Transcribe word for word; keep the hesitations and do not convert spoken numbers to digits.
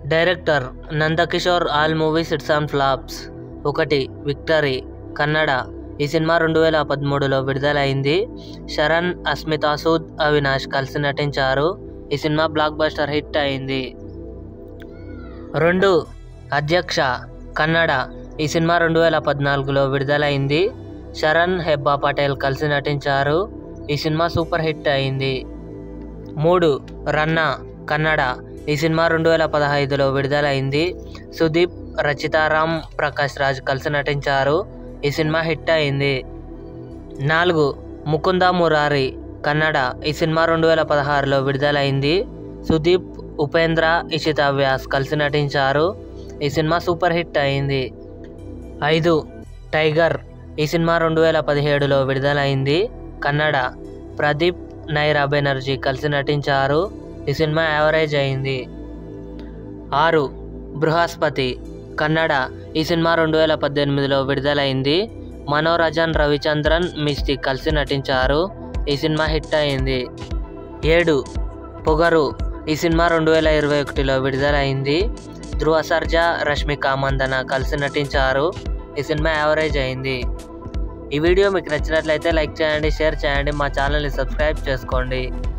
Director Nandakishore. All movies hits and flops. ఒకటి Victory Kannada. ఈ సినిమా రెండు వేల పదమూడులో విడుదలైంది. శరణ్, అస్మితా సూద్, అవినాష్ కలిసి నటించారు. ఈ సినిమా బ్లాక్ బస్టర్ హిట్ అయింది. రెండు అధ్యక్ష కన్నడ. ఈ సినిమా రెండు వేల పద్నాలుగులో విడుదలైంది. శరణ్, హెబ్బా పటేల్ కలిసి నటించారు. ఈ సినిమా సూపర్ హిట్ అయింది. మూడు రన్నా కన్నడ. ఈ సినిమా రెండు వేల పదహైదులో విడుదలైంది. సుదీప్, రచితారామ్, ప్రకాష్ రాజ్ కలిసి నటించారు. ఈ సినిమా హిట్ అయింది. నాలుగు ముకుంద మురారి కన్నడ. ఈ సినిమా రెండు వేల పదహారులో విడుదలైంది. సుదీప్, ఉపేంద్ర, ఇషితా వ్యాస్ కలిసి నటించారు. ఈ సినిమా సూపర్ హిట్ అయింది. ఐదు టైగర్. ఈ సినిమా రెండు వేల పదిహేడులో విడుదలైంది. కన్నడ. ప్రదీప్, నైరా బెనర్జీ కలిసి నటించారు. ఈ సినిమా యావరేజ్ అయింది. ఆరు బృహస్పతి కన్నడ. ఈ సినిమా రెండు వేల పద్దెనిమిదిలో విడుదలైంది. మనోరజన్, రవిచంద్రన్, మిస్టి కలిసి నటించారు. ఈ సినిమా హిట్ అయింది. ఏడు పొగరు. ఈ సినిమా రెండు వేల ఇరవై ఒకటిలో విడుదలైంది. ధ్రువ సర్జా, రష్మిక మందన కలిసి నటించారు. ఈ సినిమా యావరేజ్ అయింది. ఈ వీడియో మీకు నచ్చినట్లయితే లైక్ చేయండి, షేర్ చేయండి, మా ఛానల్ని సబ్స్క్రైబ్ చేసుకోండి.